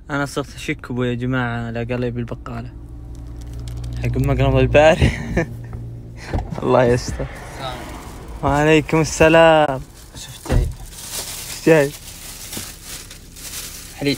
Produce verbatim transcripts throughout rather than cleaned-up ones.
انا صرت اشك ابو يا جماعه على قلب البقاله حق مقرب البارح. الله يستر. وعليكم السلام. شفت جاي ايش جاي؟ حليب.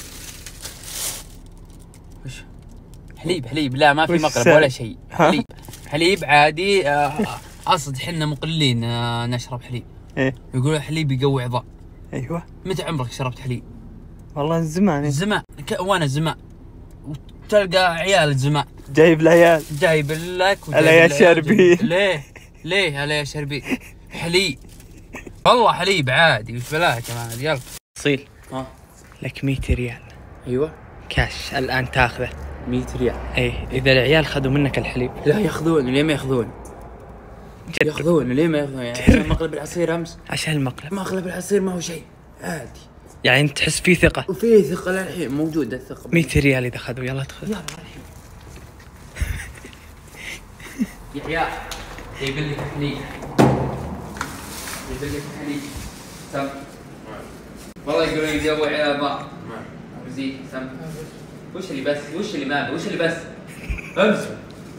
وش حليب؟ حليب لا ما في مقلب ولا شيء. حليب حليب عادي. اصد حنا مقلين نشرب حليب. ايه يقولوا حليب يقوي عظام. ايوه. متى عمرك شربت حليب؟ والله زمان. زمان ك... وانا زمان. وتلقى عيال زمان جايب العيال جايب لك هلا يا شربي. ليه ليه هلا يا شربي حليب والله حليب عادي. وش بلاها كمان يلا اصيل. ها لك مية ريال. ايوه كاش الان تاخذه. مية ريال. ايه اذا العيال خذوا منك الحليب. لا ياخذون. ليه ما ياخذون؟ ياخذون. ليه ما ياخذون؟ يعني عشان مقلب العصير امس. عشان المقلب. مقلب العصير ما هو شيء عادي. يعني انت تحس فيه ثقة؟ وفيه ثقة للحين موجودة الثقة. مية ريال اذا خذوا. يلا ادخل. يلا الحين يا عيال يبي لك حليب. يبي لك حليب سم. والله يقولون يقوي عيال بعض. زيد سم. وش اللي بس؟ وش اللي ما وش اللي بس؟ امسك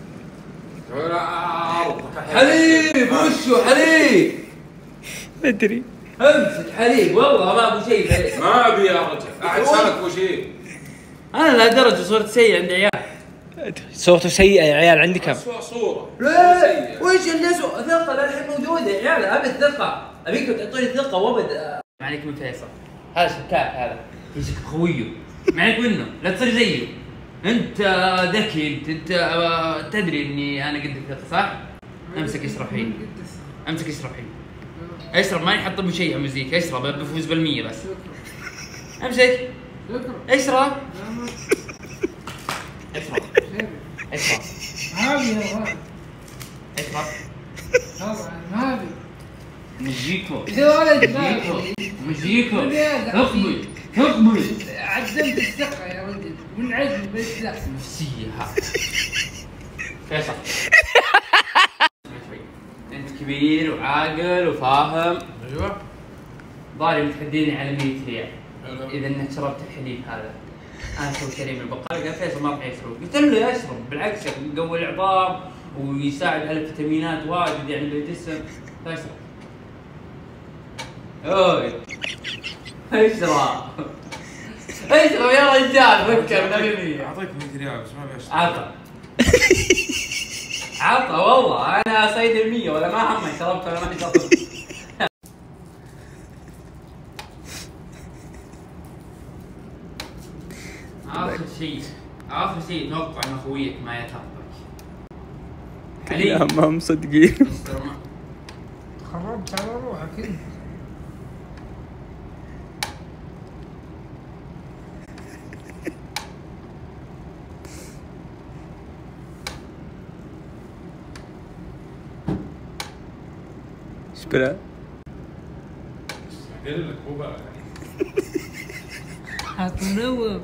حليب. وشو حليب؟ ما ادري. امسك حليب والله ما ابو شيء. ما ابي يا رجل احد سالك ابو شيء. انا لهالدرجه صرت سيء عند عيال. صوته سيء يا عيال. عندي كم؟ اسوء صوره. لا وش اللي سوء؟ ثقه للحين موجوده يا عيال. ابي الثقه. ابيكم تعطوني ثقه وابد. ما عليك من فيصل. هذا شكاك. هذا يجيك خويه ما عليك منه. لا تصير زيه. انت ذكي. انت, انت تدري اني انا قد الثقه صح؟ امسك اشرب حين. امسك اشرب حين. اشرب ما يحط ابو شيء مزيك. اشرب بفوز بالمية بس. امسك اشرب. اشرب اشرب. هابي يا ولد. اشرب. طبعا هابي. مجيكو يا ولد مجيكو مجيكو. هابي. اقبل اقبل. عدمت الثقة يا رجل من عجل بس لا. نفسية ها. فيصل انت كبير وعاقل وفاهم. ايوه ضاري متحديني على مية ريال اذا انك شربت الحليب هذا. انا اسوي شريب من البقاله. قال فيصل ما راح يشرب. قلت له اشرب بالعكس يقوي العظام ويساعد على الفيتامينات واجد يعني للجسم. فاشرب. اوي اشرب اشرب يا رجال. فكر من المية. اعطيك مية ريال بس ما ابي اشرب. عطى عطى والله انا صيد المية ولا ما همي شربت ولا ما شربت. اخر شيء اخر شيء اتوقع ان اخويك ما يتربك. علي ما مصدقين. خربت على روحك انت. ايش بلا؟ قال لك مو بقى هتنوم.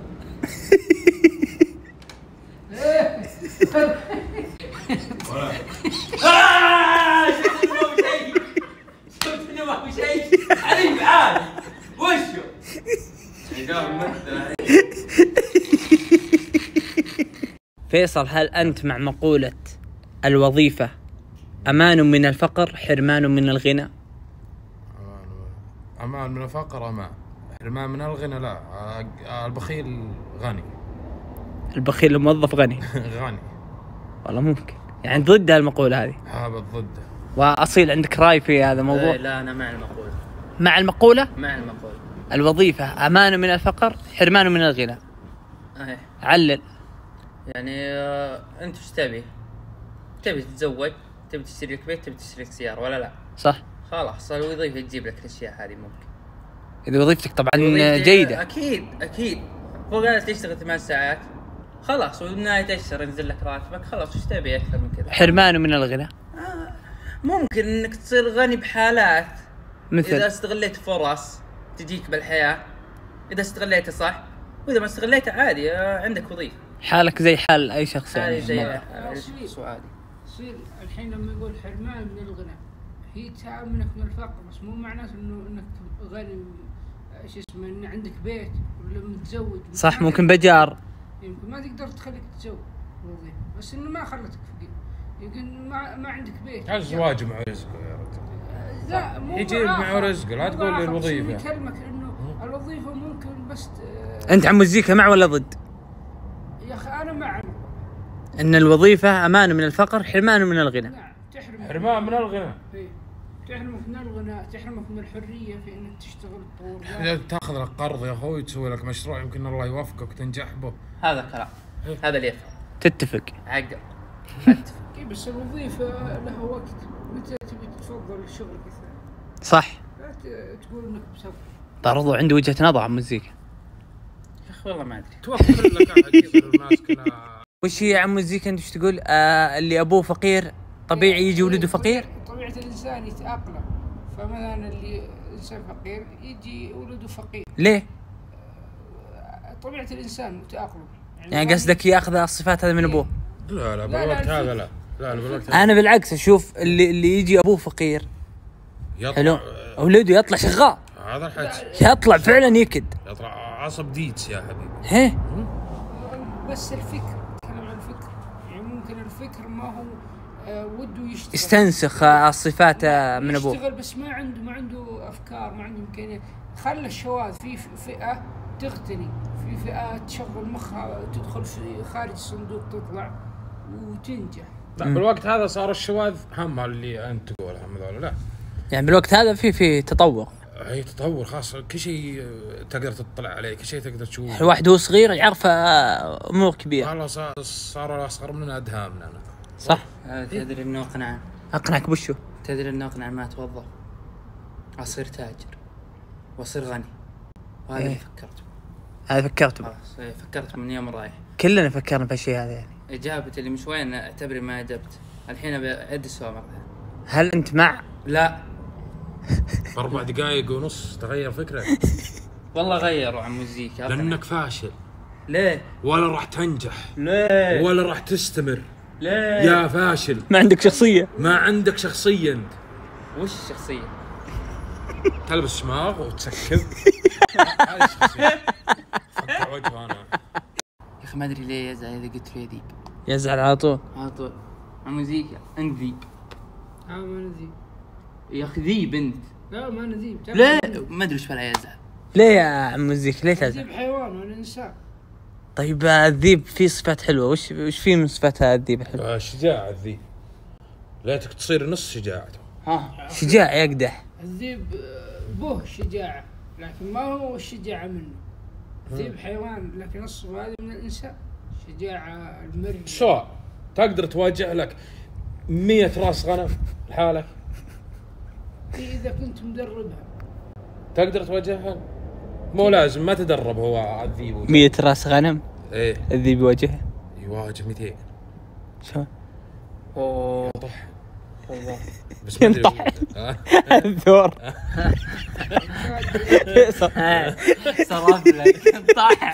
آه شفت انه ما في شيء. شفت انه ما في شيء. حليب عادي. وشو؟ فيصل هل أنت مع مقولة الوظيفة أمان من الفقر حرمان من الغنى؟ امان من الفقر امان. حرمان من الغنى لا. البخيل غني. البخيل الموظف غني. غني والله ممكن يعني ضد هالمقولة هذه. هذا ضده. وأصيل عندك رأي في هذا الموضوع؟ لا انا مع المقولة. مع المقولة؟ مع المقولة. الوظيفة أمان من الفقر حرمان من الغنى. ايه علل. يعني آه انت وش تبي؟ تبي تتزوج؟ تبي تشتري لك بيت؟ تبي تشتري لك سيارة ولا لا؟ صح. خلاص الوظيفة تجيب لك الاشياء هذه ممكن. إذا وظيفتك طبعا وظيفتي- جيدة. اكيد اكيد. فوق جالس تشتغل ثمان ساعات خلاص وبنهاية الشهر ينزل لك راتبك. خلاص وش تبي اكثر من كذا؟ حرمان من الغنى. آه ممكن انك تصير غني بحالات مثل اذا استغليت فرص تجيك بالحياة. اذا استغليتها صح واذا ما استغليتها عادي آه عندك وظيفة. حالك زي حال أي شخص هذه يعني. زي آه، سو عادي. يصير الحين لما يقول حرمان من الغنى هي تعاملك من الفقر بس مو معناته انه انك غني. شو اسمه ان عندك بيت ولا متزوج صح ممكن بجار يمكن ما تقدر تخليك تتزوج وظيفة، بس انه ما خلتك فقير، يمكن ما ما عندك بيت. الزواج مع رزقه يا رجل. لا مو يجيب مع رزقه، لا تقول لي الوظيفة. يكلمك انه الوظيفة ممكن بس انت عم مزيكا مع ولا ضد؟ يا اخي انا مع ان الوظيفة امان من الفقر، حرمان من الغنى. نعم تحرمك حرمان من الغنى. إيه. تحرمك من الغنى، تحرمك من الحرية في انك تشتغل طور. اذا تاخذ لك قرض يا اخوي تسوي لك مشروع يمكن الله يوفقك وتنجح به. هذا كلام، هذا اللي يفهم. تتفق؟ عقل. إيه بس الوظيفة لها وقت، متى تبي تفضل الشغل كثير. صح. لا ت- تقول انك بسبب. برضو عنده وجهة نظر عن مزيكا. يا اخي والله ما ادري. توكل لك احد يصير الناس كلها. وش هي عن مزيكا انت وش تقول؟ آه اللي ابوه فقير طبيعي يجي ولده فقير؟ طبيعة الانسان يتأقلم، فمثلا اللي انسان فقير يجي ولده فقير. ليه؟ طبيعة الانسان متأقلم. يعني قصدك ياخذ الصفات هذه من ابوه؟ لا لا لا، بالوقت لا، هذا لا لا لا بالوقت هذا انا بالعكس اشوف اللي اللي يجي ابوه فقير يطلع حلو ولده يطلع شغال، هذا الحكي يطلع فعلا يكد. يطلع عصب ديتس يا حبيبي. هيه بس الفكر، نتكلم عن الفكر، يعني ممكن الفكر ما هو آه وده يشتغل، استنسخ آه، الصفات آه، من ابوه. يشتغل بس ما عنده ما عنده افكار، ما عنده امكانيات. خلى الشواذ في فئة تغتني، في فئة تشغل مخها تدخل في خارج الصندوق تطلع وتنجح. لا بالوقت هذا صار الشواذ هم اللي انت تقولها هم هذول لا. يعني بالوقت هذا في في تطور. هي تطور خاص، كل شيء تقدر تطلع عليه، كل شيء تقدر تشوفه. الواحد هو صغير يعرف آه، امور كبيره. والله صار صار اصغر مننا ادهامنا أنا. صح. آه، تدري انه اقنع اقنعك بشو؟ تدري انه اقنع ما اتوظف اصير تاجر واصير غني، وهذا اللي إيه. فكرت هذا فكرت به. خلاص. إيه، فكرت من يوم رايح. كلنا فكرنا بهالشيء هذا يعني. اجابة اللي من شوي أنا اعتبري ما اجبت، الحين بعد السؤال مرة. هل انت مع؟ لا باربع دقائق ونص تغير فكرك والله غيروا عن مزيكا. لانك فاشل. ليه؟ ولا راح تنجح ليه؟ ولا راح تستمر. ليه؟ يا فاشل، ما عندك شخصيه. ما عندك شخصيه انت. وش الشخصية؟ تلبس شماغ وتسكب. هذه الشخصيه. فكر وجهه انا. يا اخي ما ادري ليه يزعل اذا قلت له ذيب يزعل على طول. على طول. عن مزيكا انت ذيب. اه ما نذيب. يا اخي ذيب انت. لا ما نذيب. ليه؟ ما ادري وش فيها يزعل. ليه يا عم مزيك ليه تزعل؟ نذيب حيوان وانا انسان. طيب آه، الذيب فيه صفات حلوه، وش وش فيه من صفات هذا الذيب الحلوه؟ آه شجاع الذيب، ليتك تصير نص شجاعته. ها شجاع يقدح. الذيب آه، به شجاعة لكن ما هو الشجاعة منه. الذيب حيوان لكن الصفة هذه من الإنسان، شجاعة المرج. سؤال، تقدر تواجه لك مية راس غنم لحالك؟ إذا كنت مدربها. تقدر تواجهها؟ مو لازم، ما تدرب هو الذيب. مية راس غنم ايه الذيب يواجهه. يواجه مئتين. شو؟ اوه طح والله. بس ما ادري ينطح. ها؟ الثور. صرف لك طاح.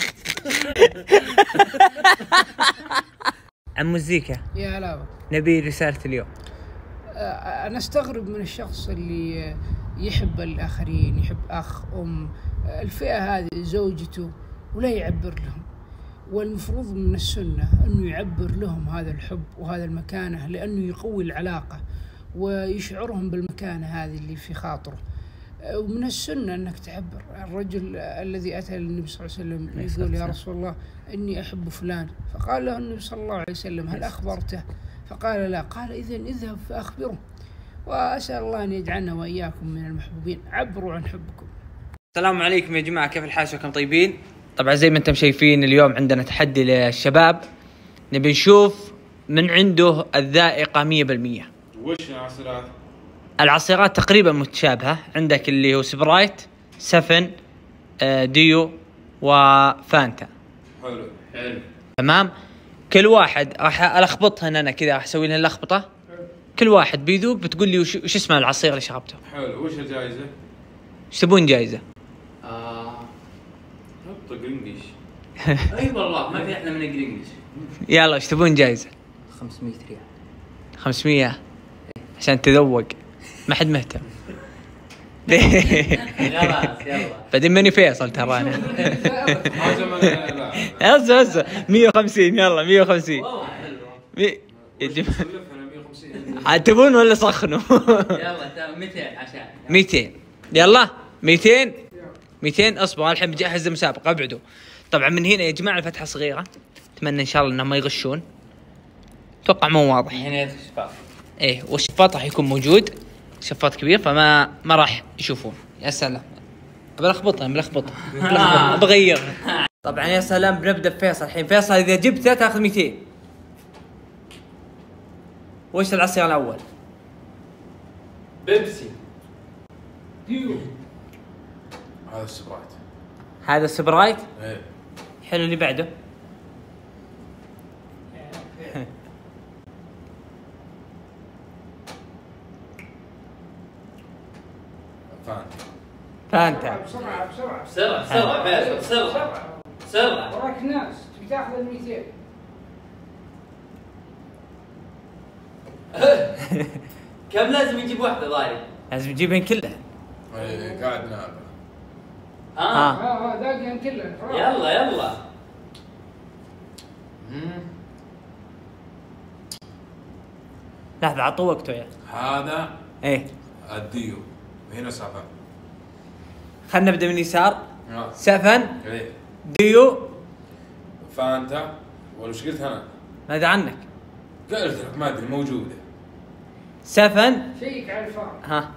عن مزيكا يا هلا. نبي رسالة اليوم. آه، أنا أستغرب من الشخص اللي يحب الآخرين، يحب أخ أم آه، الفئة هذه زوجته ولا يعبر لهم، والمفروض من السنة أنه يعبر لهم هذا الحب وهذا المكانة، لأنه يقوي العلاقة ويشعرهم بالمكانة هذه اللي في خاطره. آه، ومن السنة أنك تعبر. الرجل الذي أتى للنبي صلى الله عليه وسلم يقول يا رسول الله إني أحب فلان، فقال له النبي صلى الله عليه وسلم هل أخبرته؟ فقال لا. قال إذن اذهب فأخبره. وأسأل الله أن يجعلنا وإياكم من المحبوبين. عبروا عن حبكم. السلام عليكم يا جماعة، كيف الحال؟ شكرا طيبين. طبعا زي ما انتم شايفين اليوم عندنا تحدي للشباب، نبي نشوف من عنده الذائقة مية بالمية. وش العصيرات؟ العصيرات تقريبا متشابهة، عندك اللي هو سبرايت، سفن، آه، ديو، وفانتا. حلو حلو. تمام. كل واحد راح الخبطهن انا كذا، راح اسوي لهن لخبطة. كل واحد بيذوق بتقول لي وش, وش اسمه العصير اللي شربته. حلو. وش الجائزة؟ ايش تبون جائزة؟ آه. حط قرنقش. اي والله ما في احلى من الجرينجش. يلا ايش تبون جائزة؟ خمسمية ريال. خمسمية عشان تذوق، ما حد مهتم. خلاص يلا. بعدين ماني فيصل ترى انا. حاجه ما لا هسه هسه مية وخمسين يلا مية وخمسين. والله حلوه. مي- يا جماعة، سلفنا مية وخمسين. عاد تبون ولا سخنوا؟ يلا تمام مئتين عشان. ميتين يلا ميتين ميتين. اصبروا الحين بجهز المسابقه ابعدوا. طبعا من هنا يا جماعه الفتحه صغيره، اتمنى ان شاء الله انهم ما يغشون. اتوقع مو واضح. هنا يدخل شفاف. ايه والشفاط راح يكون موجود، شفاط كبير فما ما راح يشوفون. يا سلام بلخبطها بلخبطها بلخبطها بغيرها. طبعا يا سلام بنبدا بفيصل الحين. فيصل اذا جبته تاخذ ميتين. وش العصير الاول؟ بيبسي. ديو. هذا السبرايت. هذا سبرايت. ايه حلو اللي بعده. فانتا. فانتا. بسرعه بسرعه بسرعه بسرعه فيصل بسرعه بسرعه. وراك ناس تبي تاخذ ال مئتين. كم لازم يجيب واحده ضايع؟ لازم تجيبهن كلها. ايه قاعد نابه. اه آه. ها ها باقي كلها. يلا يلا. لحظة عطوا وقته يا هذا ايه. الديو. هنا سبعة. خلنا نبدا من اليسار. آه. سفن ايه ديو. فانتا. ولا وش قلت انا؟ ماذا عنك؟ قلت لك ما ادري موجوده. سفن. شيك على الفار. ها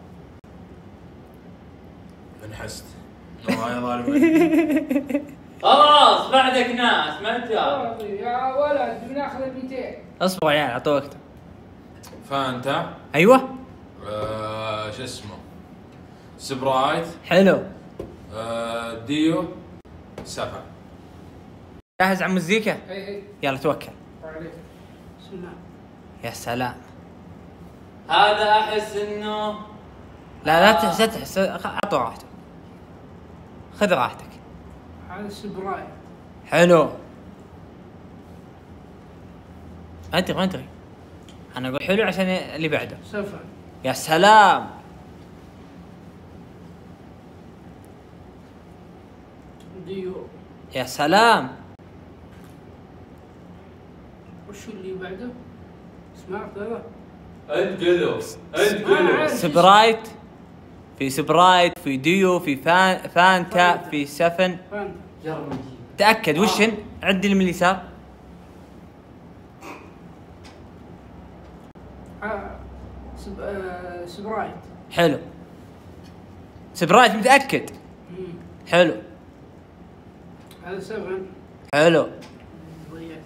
انحست. والله يا ظالم. خلاص بعدك ناس ما انت. يا ولد بناخذ ال مئتين. اصبروا يا عيال عطوا وقته. فانتا. ايوه آه شو اسمه؟ سبرايت. حلو. آه ديو. سفن. جاهز على المزيكا؟ اي اي يلا توكل. عليك. بسم الله. يا سلام. هذا احس انه لا لا تحس لا تحس خ- عطوا راحتك. خذ راحتك. هذا السبراي. حلو. ما ادري ما ادري. انا اقول حلو عشان اللي بعده. سفن. يا سلام. ديو. يا سلام. وش اللي بعده؟ سمعت هذا؟ انت قلو انت ما قلو. أعرف. سبرايت. في سبرايت في ديو في فان فانتا في سفن. فانتا. جرب نجيب. تأكد وشن؟ عد اللي من اليسار. آه، سب... آه، سبرايت. حلو. سبرايت متأكد؟ مم. حلو. هذا سفن. حلو. ضيعت.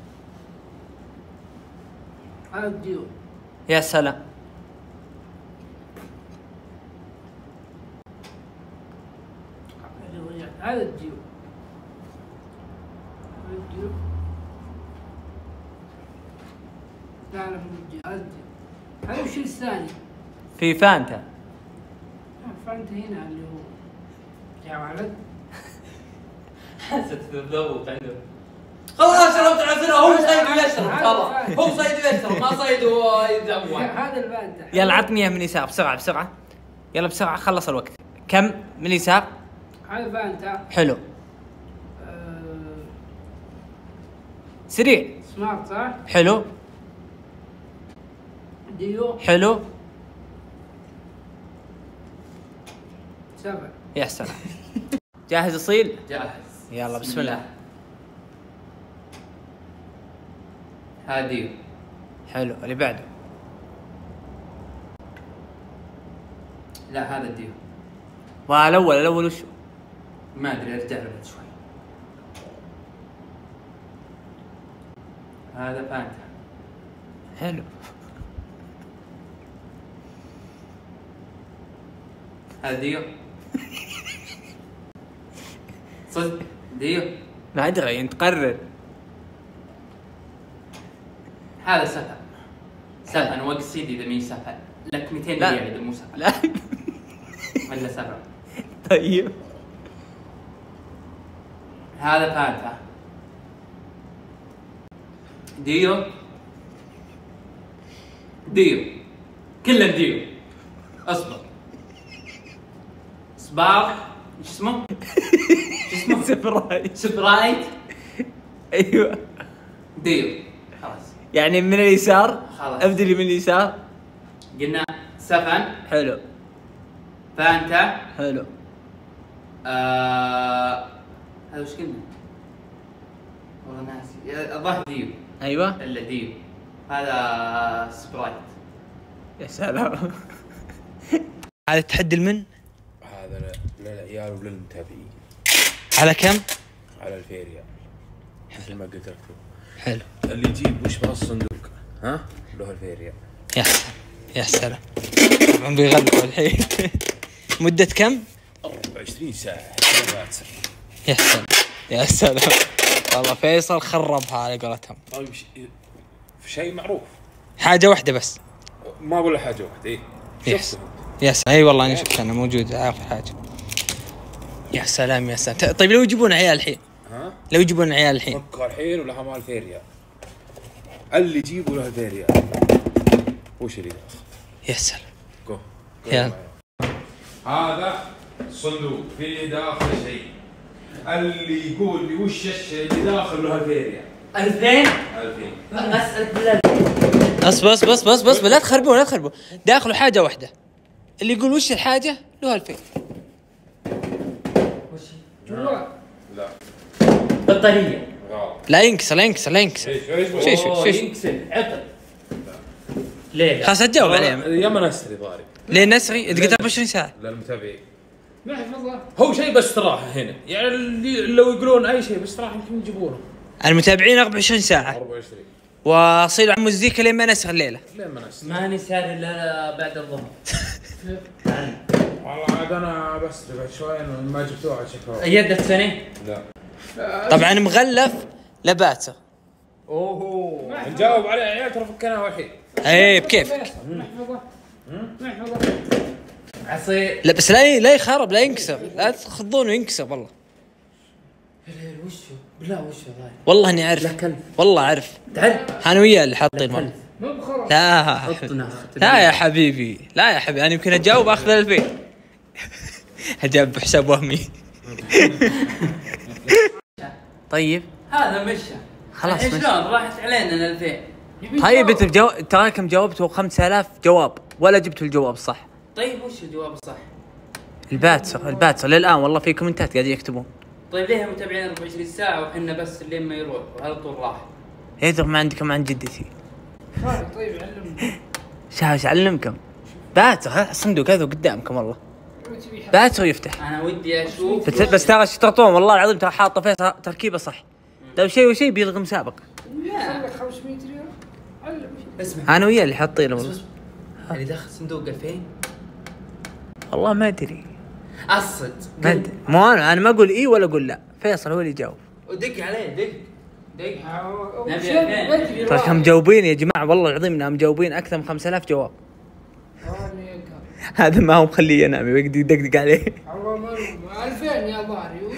هذا الديو. يا سلام. اللي ضيعت. هذا الديو. هذا الديو. لا لا مو الديو. هذا الديو. هذا وش الثاني؟ في فانتا. آه، فانتا هنا اللي هو يا ولد. حاسة تذوق عنده. خلاص شربت عسل هو صيد ويشرب خلاص هو صيد ويشرب ما صيد ويدور. هذا الفانتا. يلا عطني اياه من اليسار بسرعة بسرعة. يلا بسرعة خلص الوقت. كم من اليسار؟ هذا فانتا. حلو. آه، سريع. سمارت صح؟ حلو. ديو. حلو. سفن. يا سلام. جاهز اصيل؟ جاهز. يلا بسم الله. هادي. حلو اللي بعده. لا هذا الديو. والاول الاول وشو؟ ما ادري ارجع له بعد شوي. هذا فانتا. حلو. هذا ديو. صدق ديو. ما ادري انت قرر. هذا سفن. سفن وقت سيدي اذا مين سفن لك مئتين لا. ريال اذا مو سفن. لا. ولا سفن. طيب. هذا فانتا. ديو. ديو. كلهم ديو. اصبر. سبار ايش اسمه؟ ايش اسمه؟ سبرايت. سبرايت. ايوه ديو. خلاص يعني من اليسار. خلاص. ابدا لي من اليسار. قلنا سفن. حلو فانتا. حلو. آه... هذا وش قلنا؟ والله ناسي. الظاهر ديو. ايوه الا ديو. هذا سبرايت. يا سلام. هذا التحدي لمن؟ هذا للعيال وللمتابعين. على كم؟ على ألفين ريال مثل ما قلت لك. حلو. اللي يجيب وش بهالصندوق ها له ألفين ريال. يا سلام يا سلام. طبعا بيغلقوا الحين. مدة كم؟ أربعة وعشرين ساعة. يا سلام يا سلام. والله فيصل خربها على قولتهم. طيب في شيء معروف. حاجة واحدة بس. ما أقول له حاجة واحدة إيه. يس يس اي والله انا شفت انا موجود عارف حاجة. يا سلام يا سلام. طيب لو يجيبون عيال الحين؟ ها؟ لو يجيبون عيال الحين؟ فكر الحين ولها مال ألفين ريال. اللي يجيبه له ألفين ريال. وش اللي داخل؟ يا سلام. جو. يلا. هذا صندوق فيه داخل شيء. اللي يقول لي وش الشيء اللي داخل له ألفين ريال. ألفين؟ ألفين. أسألك بالله. بس بس بس بس بس لا تخربون لا تخربون. داخله حاجة واحدة. اللي يقول وش الحاجة له ألفين. وش؟ جوال. لا. بطارية. غلط. لا ينكسر لا ينكسر لا ينكسر. ايش ايش شيش أوه، شيش. ينكسر عطل. ليه؟ خلاص تجاوب عليه. يا ما نستري ضارب. ليه نسري؟ انت قلت أربعة وعشرين ساعة. للمتابعين. محفظة. هو شيء بس استراحة هنا، يعني اللي لو يقولون أي شيء بس استراحة يمكن يجيبونه. المتابعين أربعة وعشرين ساعة. أربعة وعشرين. واصير عم مزيكا لين ما نسخ الليلة. لين ما نستري. ما نسهر إلا بعد الظهر. والله عاد أنا بس بعد شوي ما جبتوه على شكوى. أيدت سنة؟ لا. طبعا مغلف لباتة. أوه. نجاوب عليه يا عيال ترى فكناه الحين. ايه بكيفك. محفظة. محفظة. عصير. لا بس لا لا يخرب لا ينكسر لا تخضونه ينكسر والله. وشو؟ بالله وشو ضايع؟ والله اني اعرف. لا كلب. والله اعرف. تعال. انا وياه اللي حاطين مرة. مو بخرا. لا حطنا. لا يا حبيبي لا يا حبيبي انا يمكن اجاوب اخذ ألفين. اجاوب بحساب وهمي. طيب هذا مشى. خلاص الحين مشى. شلون راحت علينا الألفين؟ طيب انت بجو... تراكم جاوبتوا خمسة آلاف جواب ولا جبتوا الجواب الصح. طيب وش الجواب الصح؟ الباتسر الباتسر للان والله في كومنتات قاعدين يكتبون. طيب ليه متابعين أربعة وعشرين ساعة وحنا بس لين ما يروح وهذا طول راح؟ يدر ما عندكم عن جدتي. طيب علمني. شاش علمكم. باتسر ها الصندوق هذا قدامكم والله. باتسر يفتح. أنا ودي أشوف. بس, بس ترى اشترطون والله العظيم ترى حاطه فيها تركيبه صح. لو شيء وشيء بيلغي مسابقه. خلك خمسمية ريال. علم. اسمع. انا وياه اللي حاطينه والله. اللي داخل صندوق ألفين. والله ما ادري. أصد. ما ادري مو انا انا ما اقول اي ولا اقول لا. فيصل هو اللي يجاوب. ودق عليه دق. دق. نبي شيء بدري. ترى كم مجاوبين يا جماعه والله العظيم انهم مجاوبين اكثر من خمسة آلاف جواب. هذا ما هو مخليه ينام يقعد يدقدق عليه. والله ما ألفين يا ضاري